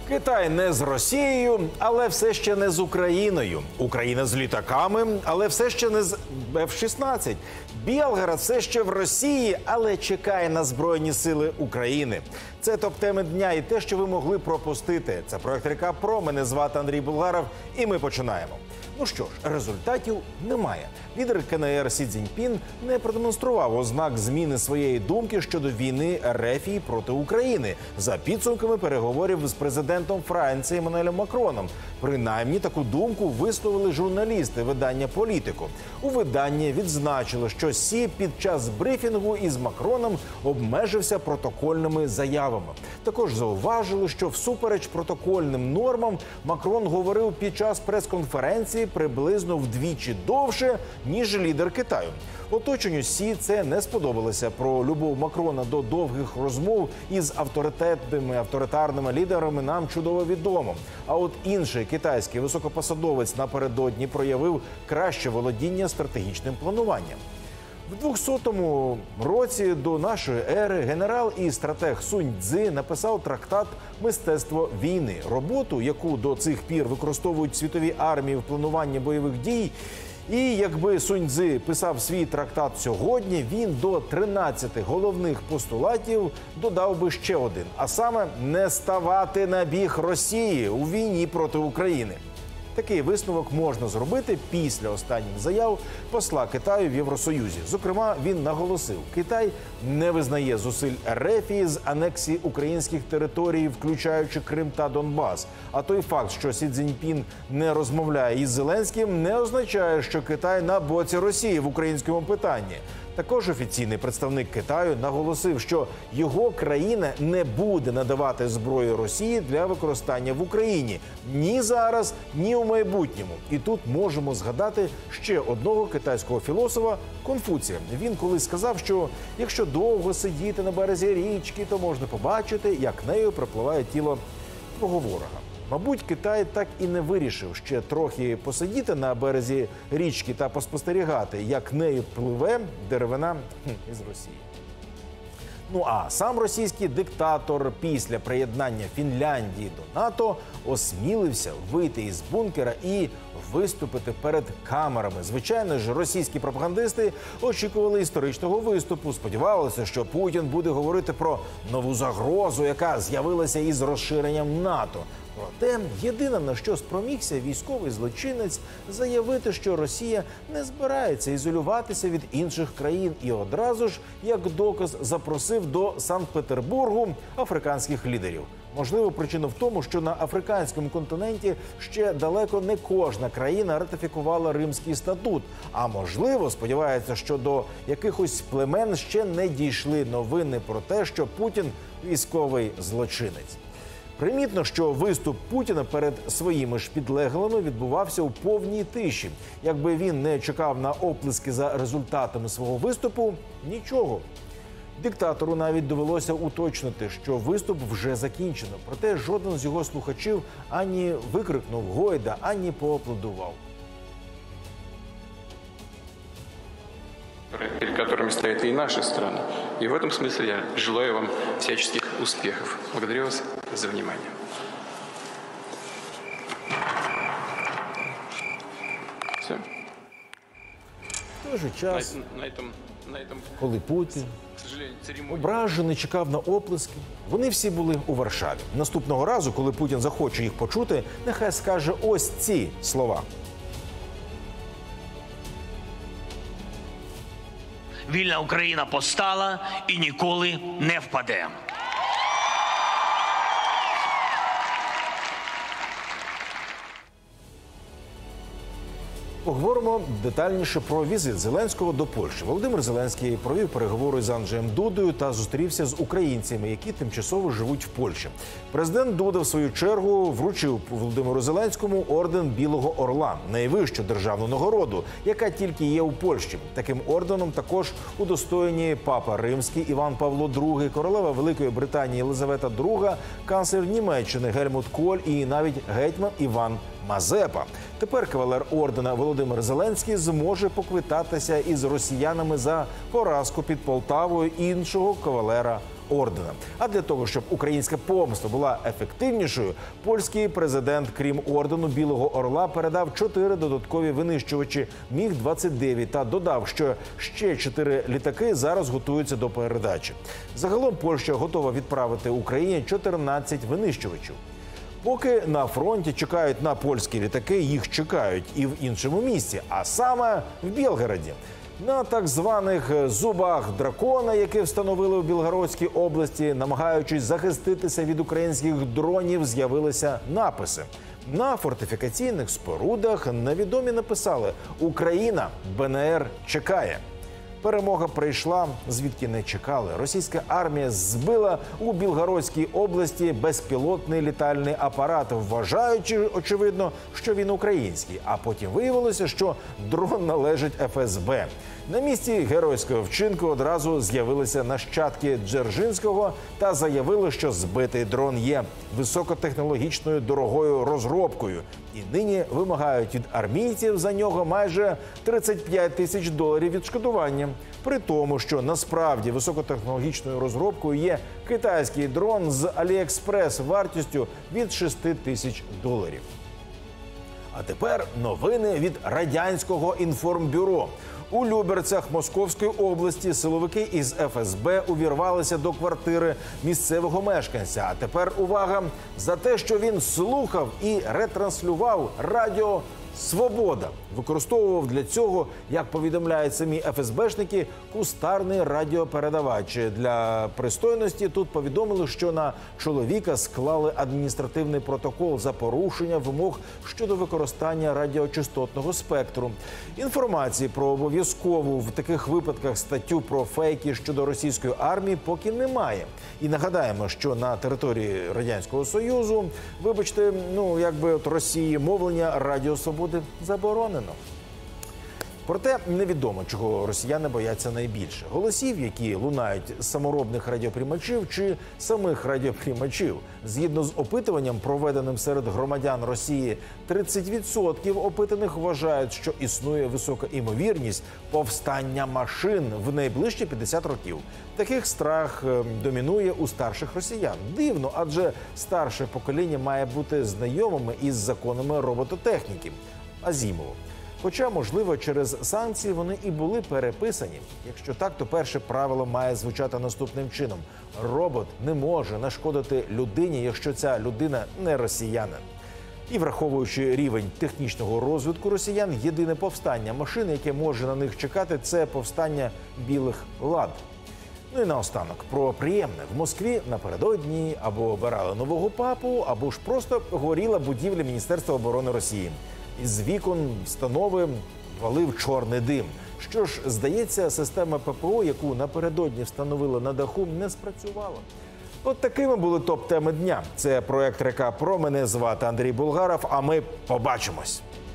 Китай не з Росією, але все ще не з Україною. Україна з літаками, але все ще не з F-16. Білгород все ще в Росії, але чекає на Збройні сили України. Це топ-теми дня і те, що ви могли пропустити. Це проект «Река Про». Мене звати Андрій Булгаров, і ми починаємо. Ну що ж, результатів немає. Лідер КНР Сі Цзіньпін не продемонстрував ознак зміни своєї думки щодо війни РФ проти України за підсумками переговорів з президентом Франції Еммануелем Макроном. Принаймні таку думку висловили журналісти видання «Політико». У виданні відзначили, що Сі під час брифінгу із Макроном обмежився протокольними заявами. Також зауважили, що всупереч протокольним нормам Макрон говорив під час прес-конференції приблизно вдвічі довше, ніж лідер Китаю. Оточенню Сі це не сподобалося. Про любов Макрона до довгих розмов із авторитарними лідерами нам чудово відомо. А от інший китайський високопосадовець напередодні проявив краще володіння стратегічним плануванням. В 200-му році до нашої ери генерал і стратег Сунь Цзи написав трактат «Мистецтво війни». Роботу, яку до цих пір використовують світові армії в плануванні бойових дій. І якби Сунь Цзи писав свій трактат сьогодні, він до 13 головних постулатів додав би ще один. А саме «не ставати на бік Росії у війні проти України». Такий висновок можна зробити після останніх заяв посла Китаю в Євросоюзі. Зокрема, він наголосив, Китай не визнає зусиль РФ з анексії українських територій, включаючи Крим та Донбас. А той факт, що Сі Цзіньпін не розмовляє із Зеленським, не означає, що Китай на боці Росії в українському питанні. Також офіційний представник Китаю наголосив, що його країна не буде надавати зброю Росії для використання в Україні ні зараз, ні у майбутньому. І тут можемо згадати ще одного китайського філософа – Конфуція. Він колись сказав, що якщо довго сидіти на березі річки, то можна побачити, як нею пропливає тіло твого ворога. Мабуть, Китай так і не вирішив ще трохи посидіти на березі річки та поспостерігати, як нею пливе деревина із Росії. Ну а сам російський диктатор після приєднання Фінляндії до НАТО осмілився вийти із бункера і виступити перед камерами. Звичайно ж, російські пропагандисти очікували історичного виступу, сподівалися, що Путін буде говорити про нову загрозу, яка з'явилася із розширенням НАТО. Проте, єдине, на що спромігся військовий злочинець, заявити, що Росія не збирається ізолюватися від інших країн і одразу ж, як доказ, запросив до Санкт-Петербургу африканських лідерів. Можливо, причина в тому, що на африканському континенті ще далеко не кожна країна ратифікувала Римський статут. А можливо, сподівається, що до якихось племен ще не дійшли новини про те, що Путін – військовий злочинець. Примітно, що виступ Путіна перед своїми ж підлеглими відбувався у повній тиші. Якби він не чекав на оплески за результатами свого виступу – нічого. Диктатору навіть довелося уточнити, що виступ вже закінчено. Проте жоден з його слухачів ані викрикнув «Гойда», ані поаплодував. Перед которыми стоят и наши страны. И в этом смысле я желаю вам всяческих успехов. Благодарю вас за внимание. Все. В той же час, коли Путін ображений чекав на оплески, вони всі були у Варшаві. Наступного разу, коли Путін захоче їх почути, нехай скаже ось ці слова. Вільна Україна постала і ніколи не впаде. Поговоримо детальніше про візит Зеленського до Польщі. Володимир Зеленський провів переговори з Анджеєм Дудою та зустрівся з українцями, які тимчасово живуть в Польщі. Президент Дуда, в свою чергу, вручив Володимиру Зеленському орден Білого Орла – найвищу державну нагороду, яка тільки є у Польщі. Таким орденом також удостоєні папа Римський Іван Павло II, королева Великої Британії Єлизавета II, канцлер Німеччини Гельмут Коль і навіть гетьман Іван Мазепа. Тепер кавалер ордена Володимир Зеленський зможе поквитатися із росіянами за поразку під Полтавою іншого кавалера ордена. А для того, щоб українська помста була ефективнішою, польський президент, крім ордену Білого Орла, передав 4 додаткові винищувачі Міг-29 та додав, що ще 4 літаки зараз готуються до передачі. Загалом Польща готова відправити Україні 14 винищувачів. Поки на фронті чекають на польські літаки, їх чекають і в іншому місці, а саме в Білгороді. На так званих зубах дракона, які встановили у Білгородській області, намагаючись захиститися від українських дронів, з'явилися написи. На фортифікаційних спорудах невідомі написали «Україна, БНР чекає». Перемога прийшла, звідки не чекали. Російська армія збила у Білгородській області безпілотний літальний апарат, вважаючи, очевидно, що він український. А потім виявилося, що дрон належить ФСБ. На місці геройського вчинку одразу з'явилися нащадки Дзержинського та заявили, що збитий дрон є високотехнологічною дорогою розробкою. І нині вимагають від армійців за нього майже $35 тисяч відшкодування. При тому, що насправді високотехнологічною розробкою є китайський дрон з Аліекспрес вартістю від $6 тисяч. А тепер новини від радянського інформбюро. У Люберцях Московської області силовики із ФСБ увірвалися до квартири місцевого мешканця. А тепер увага! За те, що він слухав і ретранслював радіо «Свобода». Використовував для цього, як повідомляють самі ФСБшники, кустарний радіопередавач. Для пристойності тут повідомили, що на чоловіка склали адміністративний протокол за порушення вимог щодо використання радіочастотного спектру. Інформації про обов'язкову в таких випадках статтю про фейки щодо російської армії поки немає. І нагадаємо, що на території Радянського Союзу, вибачте, от Росії мовлення Радіо Свободи заборонено. Проте невідомо, чого росіяни бояться найбільше. Голосів, які лунають з саморобних радіоприймачів чи самих радіоприймачів. Згідно з опитуванням, проведеним серед громадян Росії, 30% опитаних вважають, що існує висока імовірність повстання машин в найближчі 50 років. Таких страх домінує у старших росіян. Дивно, адже старше покоління має бути знайомими із законами робототехніки. Азімову. Хоча, можливо, через санкції вони і були переписані. Якщо так, то перше правило має звучати наступним чином. Робот не може нашкодити людині, якщо ця людина не росіянин. І враховуючи рівень технічного розвитку росіян, єдине повстання машин, яке може на них чекати, це повстання білих лад. Ну і наостанок, про приємне. В Москві напередодні або обирали нового папу, або ж просто горіла будівля Міністерства оборони Росії. Із вікон установи валив чорний дим. Що ж, здається, система ППО, яку напередодні встановили на даху, не спрацювала. От такими були топ-теми дня. Це проект «Река Про». Мене звати Андрій Булгаров, а ми побачимось.